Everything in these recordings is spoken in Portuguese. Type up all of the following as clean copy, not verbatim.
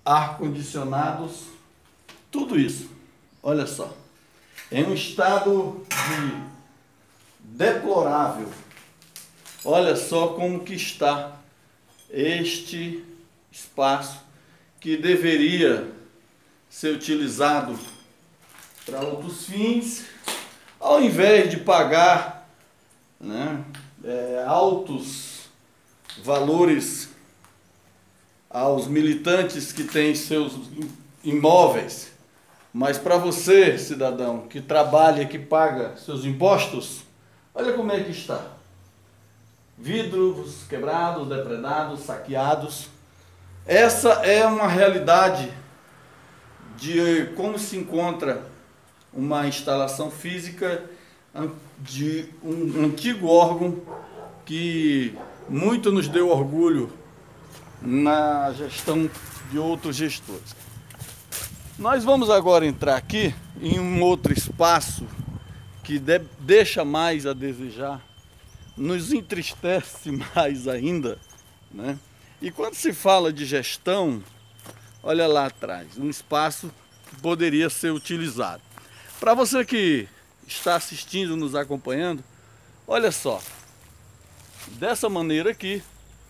ar-condicionados, tudo isso, olha só, em um estado de deplorável. Olha só como que está este espaço que deveria ser utilizado para outros fins, ao invés de pagar, né, altos valores aos militantes que têm seus imóveis. Mas para você, cidadão, que trabalha, que paga seus impostos, olha como é que está. Vidros quebrados, depredados, saqueados. Essa é uma realidade de como se encontra uma instalação física de um antigo órgão que muito nos deu orgulho na gestão de outros gestores. Nós vamos agora entrar aqui em um outro espaço que deixa mais a desejar, nos entristece mais ainda, né? E quando se fala de gestão, olha lá atrás, um espaço que poderia ser utilizado. Para você que está assistindo, nos acompanhando, olha só, dessa maneira aqui,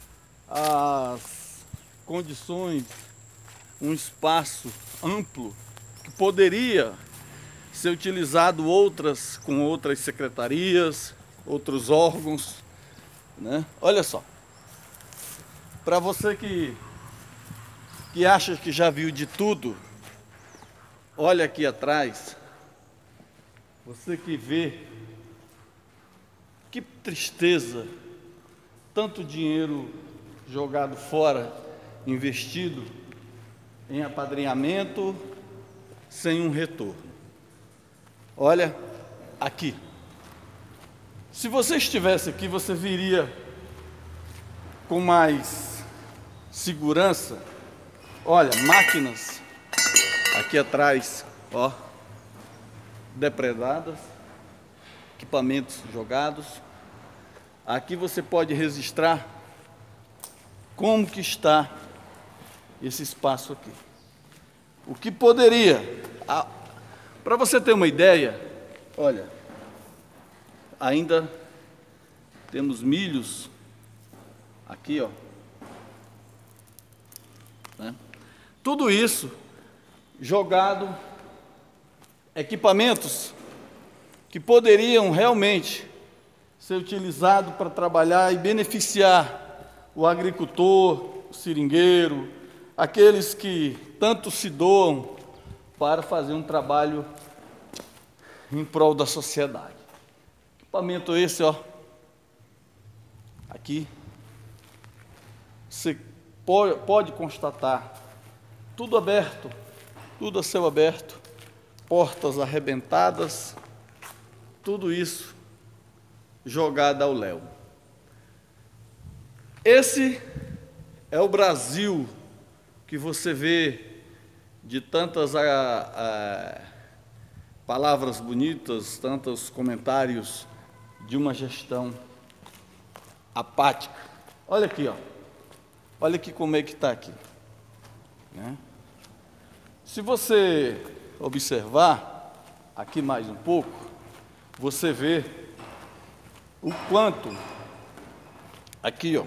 as condições, um espaço amplo que poderia ser utilizado com outras secretarias, outros órgãos, né? Olha só, para você que acha que já viu de tudo, olha aqui atrás, você que vê, que tristeza, tanto dinheiro jogado fora, investido em apadrinhamento, sem um retorno. Olha aqui. Se você estivesse aqui, você viria com mais segurança. Olha, máquinas aqui atrás, ó, depredadas, equipamentos jogados. Aqui você pode registrar como que está esse espaço aqui. O que poderia, para você ter uma ideia, olha, ainda temos milhos aqui, ó, né? Tudo isso jogado, equipamentos que poderiam realmente ser utilizados para trabalhar e beneficiar o agricultor, o seringueiro, aqueles que tanto se doam para fazer um trabalho em prol da sociedade. Equipamento esse, ó, aqui, você pode constatar, tudo aberto, tudo a céu aberto, portas arrebentadas, tudo isso jogado ao léu. Esse é o Brasil que você vê de tantas palavras bonitas, tantos comentários de uma gestão apática. Olha aqui, ó. Olha aqui como é que está aqui, né? Se você observar aqui mais um pouco, você vê o quanto aqui, ó,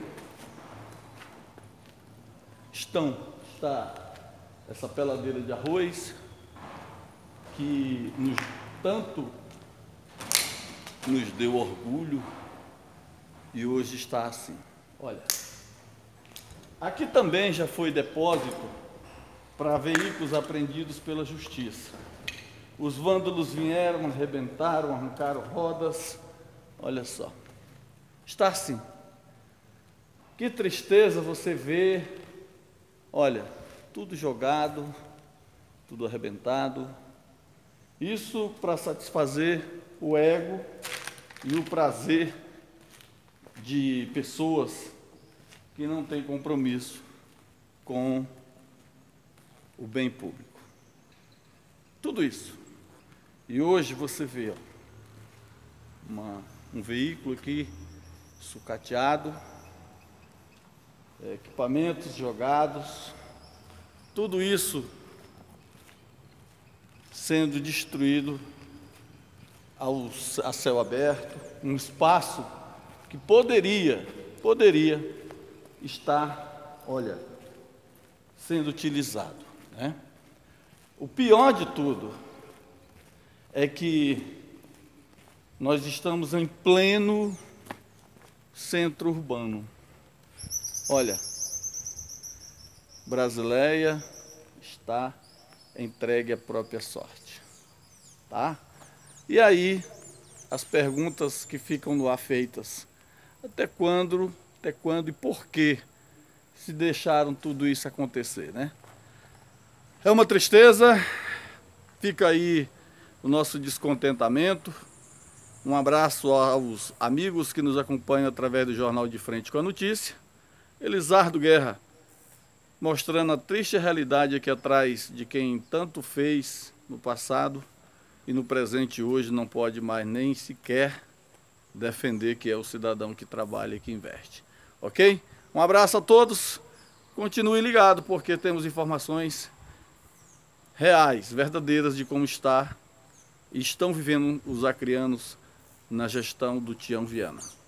está essa peladeira de arroz que tanto nos deu orgulho e hoje está assim. Olha, aqui também já foi depósito para veículos apreendidos pela justiça. Os vândalos vieram, arrebentaram, arrancaram rodas. Olha só, está assim. Que tristeza você vê, olha, tudo jogado, tudo arrebentado. Isso para satisfazer o ego e o prazer de pessoas que não têm compromisso com o bem público. Tudo isso. E hoje você vê, ó, um veículo aqui sucateado, equipamentos jogados, tudo isso sendo destruído a céu aberto, um espaço que poderia estar, olha, sendo utilizado, né? O pior de tudo é que nós estamos em pleno centro urbano. Olha, Brasileia está entregue à própria sorte, tá? E aí, as perguntas que ficam no ar feitas: até quando e por que se deixaram tudo isso acontecer, né? É uma tristeza, fica aí o nosso descontentamento. Um abraço aos amigos que nos acompanham através do Jornal de Frente com a Notícia. Elisardo Guerra, mostrando a triste realidade aqui atrás de quem tanto fez no passado e no presente hoje não pode mais nem sequer defender que é o cidadão que trabalha e que investe. Ok? Um abraço a todos, continue ligado porque temos informações reais, verdadeiras de como estão vivendo os acreanos na gestão do Tião Viana.